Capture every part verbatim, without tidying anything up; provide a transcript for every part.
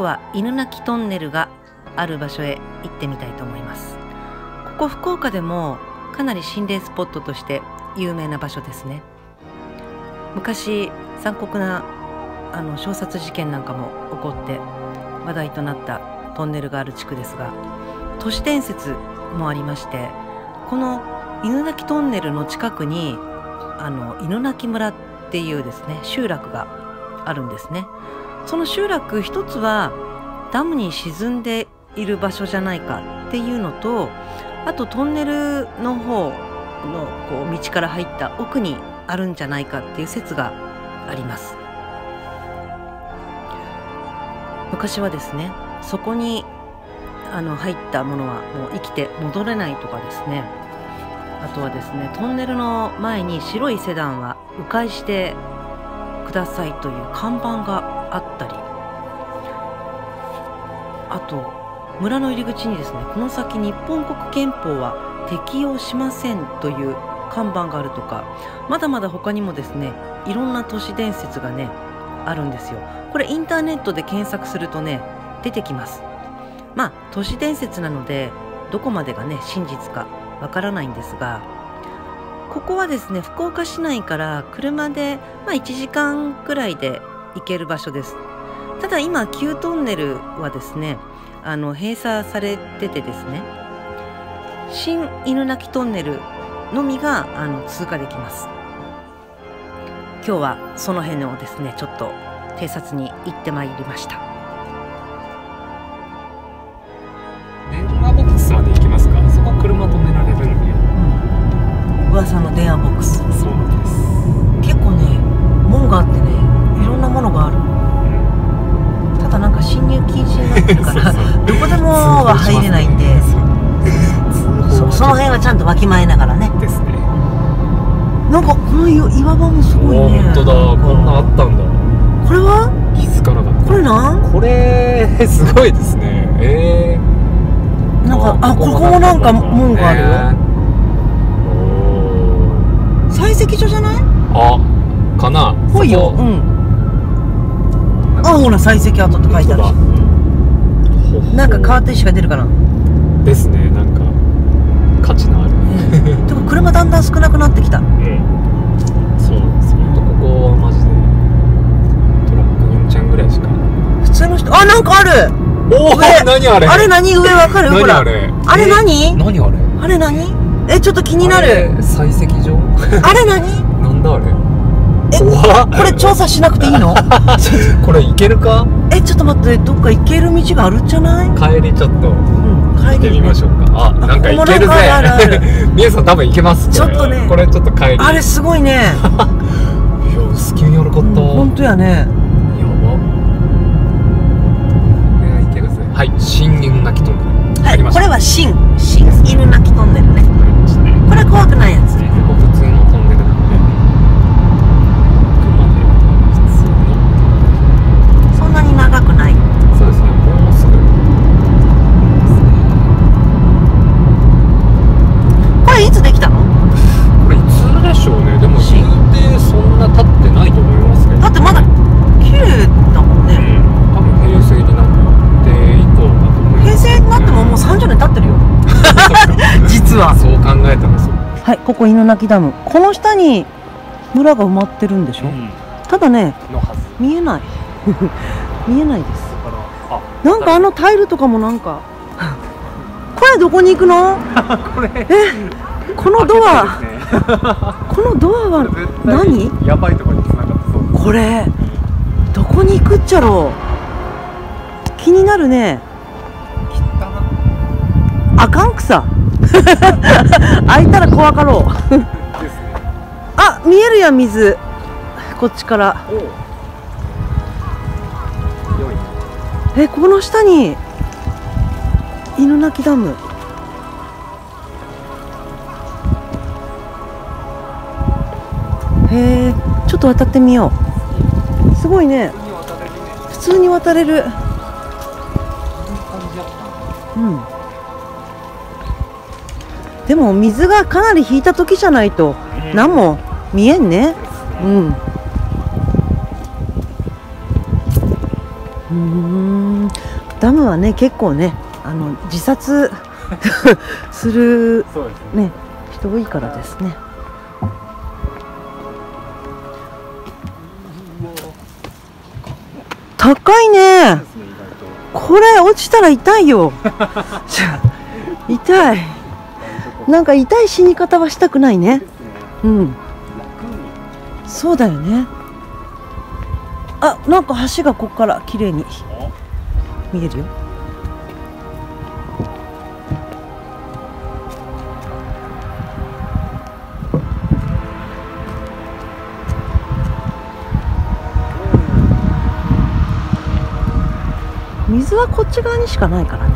は犬鳴トンネルがある場所へ行ってみたいと思います。ここ福岡でもかなり心霊スポットとして有名な場所ですね。昔残酷なあの衝殺事件なんかも起こって話題となったトンネルがある地区ですが、都市伝説もありまして、この犬鳴トンネルの近くにあの犬鳴村っていうですね集落があるんですね。その集落一つはダムに沈んでいる場所じゃないかっていうのと、あとトンネルの方のこう道から入った奥にあるんじゃないかっていう説があります。昔はですね、そこにあの入ったものはもう生きて戻れないとかですね、あとはですね、トンネルの前に白いセダンは迂回してくださいという看板があったり、あと村の入り口にですね、この先日本国憲法は適用しませんという看板があるとか、まだまだ他にもですね、いろんな都市伝説がねあるんですよ。これインターネットで検索するとね出てきます。まあ都市伝説なのでどこまでがね真実かわからないんですが、ここはですね福岡市内から車で、まあ、いちじかんくらいで行ける場所です。ただ今旧トンネルはですねあの閉鎖されててですね、新犬鳴トンネルのみがあの通過できます。今日はその辺をですねちょっと偵察に行ってまいりました。 電話ボックスまで行きますか？そこ車止められるんで、うん、 噂の電話ボックス。 そうなんです。 結構ね門があってね、いろんなものがある、うん、ただなんか侵入禁止になってるからそうそうどこでもは入れないんで、そ, その辺はちゃんとわきまえながらね。 ですね。 なんかこの岩場もすごいね。 本当だ、こんなあったんだ。 これは気づかなかった。 これなんこれすごいですね。えー、 なんかあここもなんか門があるよ、 えー、 採石場じゃない？ あかな。 ほいよ。うん。あほら採石跡って書いてあるし、なんかカーテン紙が出るかな。 ですね、なんか価値のある、 えー、でも車だんだん少なくなってきた。うん、 そうなんですよ。ほんとここはマジでトラックよんちゃんぐらいしか。 普通の人、あなんかある。 おお何あれ。 あれ何上わかる？ほら何あれ。 あれ何？ 何あれ。 あれ何？えちょっと気になる。 採石場？ あれ何？ なんだあれ。 えこれ調査しなくていいの？ これ行けるか？ えちょっと待って、どっか行ける道があるんじゃない？ 帰りちょっと行ってみましょうか。あなんか行けるぜ。みゆさん多分行けます。 ちょっとねこれちょっと帰り。 あれすごいね。いやスキュンやるかった。 本当やね。 やば。ね行けるぜ。はい新犬鳴トンネル。 はいこれは新新犬鳴トンネルね。これ怖くないやつ。 普通のトンネルなんで。 そんなに長くない。 そうですね、もうすぐ。 これいつできたの？ これいつでしょうね。でも言うてそんな経ってないと思いますけど。 だってまだ綺麗だもんね。 うん、多分平成になって以降だと思います、ね。 平成になってももうさんじゅうねん経ってるよ。実は。 そう考えたらそう。 はい、ここ犬鳴ダム。この下に村が埋まってるんでしょ。うん、ただね、 のはず見えない。見えないです。なんかあのタイルとかもなんかこれどこに行くの？ これえこのドア、ね、このドアは何？ やばいところに繋がってそう。 これどこに行くっちゃろう。気になるね。あかんくさ開いたら怖かろうあ見えるやん水、こっちから。えこの下に犬鳴ダム。へえちょっと渡ってみよう。すごいね。普通に渡れる。うんでも水がかなり引いた時じゃないと何も見えんね。うんうーんダムはね結構ねあの自殺する、 そうですね、 ね、人多いからですね。高いね。これ落ちたら痛いよ。痛い。なんか痛い死に方はしたくないね。うん。そうだよね。あ、なんか橋がここから綺麗に見えるよ。水はこっち側にしかないからね。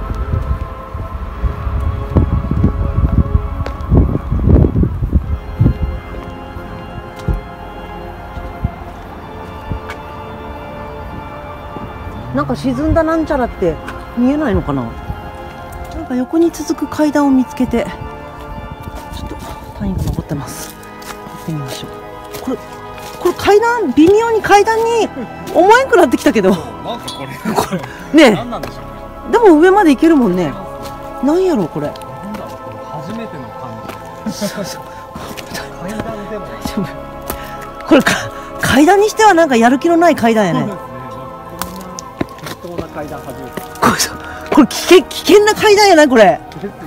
なんか沈んだなんちゃらって見えないのかな。なんか横に続く階段を見つけてちょっと谷が登ってます。行ってみましょう。これこれ階段微妙に階段に思えんくなってきたけどなんかこれこれね何なんでしょうね。 え、でも上まで行けるもんね。なんやろうこれ。 なんだろう、これ初めての感じ。 そうそう階段でも大丈夫。これか階段にしてはなんかやる気のない階段やね。 そうですね。こんな適当な階段初めて。 これこれ危険危険な階段やなこれ。 ですよ。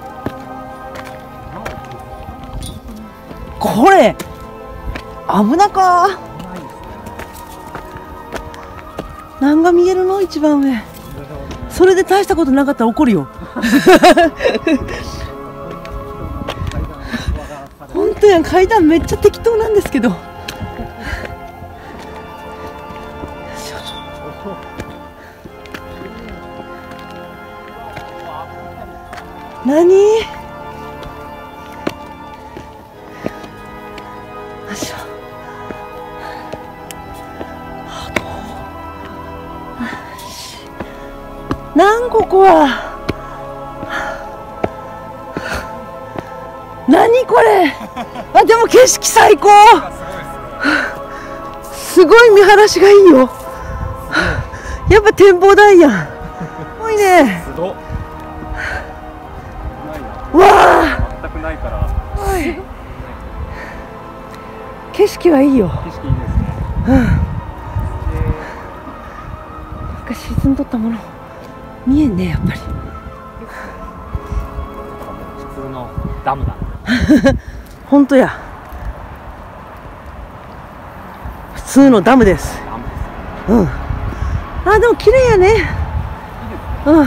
これ危なか。 ないですね。 何が見えるの一番上。それで大したことなかったら怒るよ。本当やん、階段めっちゃ適当なんですけど。何？なんここは。何これ。あ、でも景色最高。すごい見晴らしがいいよ。やっぱ展望台やん。すごいね。 すごっ。 わあ。 全くないから。 景色はいいよ。 景色いいですね。 うん。なんか沈んどったもの見えんねやっぱり。 普通のダムだ。 本当や。普通のダムです。 ダムです。 うん。あ、でも綺麗やね。うん。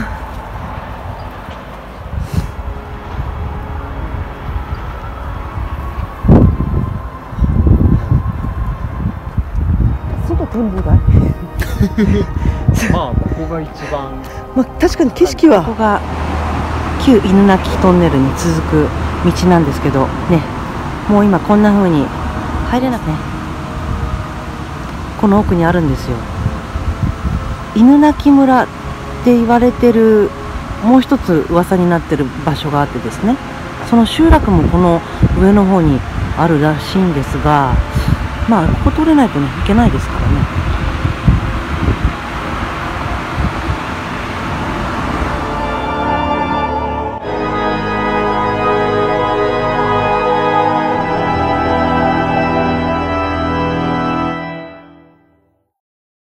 外展望台。 まあここが一番。 まあ確かに景色はここが旧犬鳴トンネルに続く道なんですけどね、もう今こんな風に入れなくね、この奥にあるんですよ。犬鳴村って言われてるもう一つ噂になってる場所があってですね、その集落もこの上の方にあるらしいんですが、まあここ通れないとね行けないですからね。